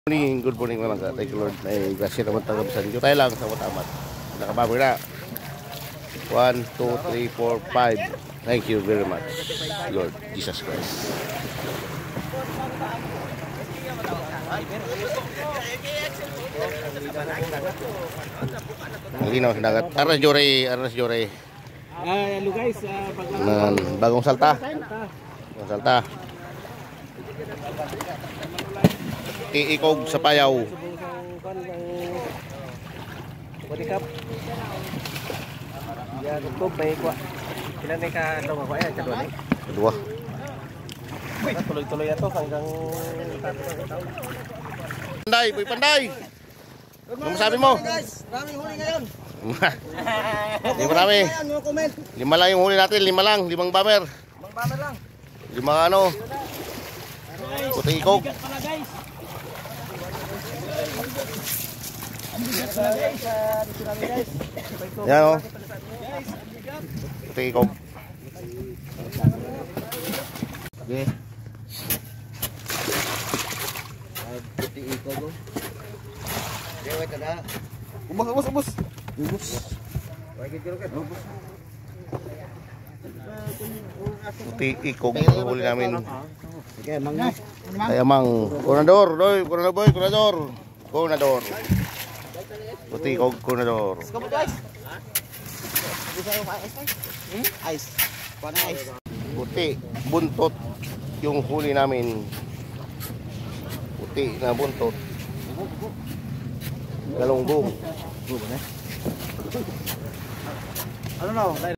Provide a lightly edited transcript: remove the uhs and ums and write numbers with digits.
Good morning mga ka. Thank you Lord. May grasya naman tayo sa inyo. Tayo lang sa matamat. Nakababoy na. 1, 2, 3, 4, 5. Thank you very much, Lord Jesus Christ. Malinaw sa dagat. Aras Jore. Hello guys, Bagong salta. Bagong salta. Iikog sa payaw. Wadikap. Ya, tukob may kwa. Ilan may ka daw ako ay kadua ni. Kedua. Tuloy-tuloy ato hanggang Panday, boy panday. Ano sabi mo? guys, raming huli ngayon. Hindi marami. Ayan, mga comment. 5 lang yung huli natin, 5 lang, 5 bomber. Mang bamer lang. 5 ano? Puting ikog. Bigat pala guys. Yan o. Puting ikog. Okay. Puting ikog. Dewa tada. Ubus. Puting ikog yung huli namin. Okay, mangga. Kaya mang kunador. Puting ikog kunador. Kamu guys. Bisa yung ice. Ice. Paano ice? Puti, buntot yung huli namin. Puti na buntot. Galunggong. Ano na?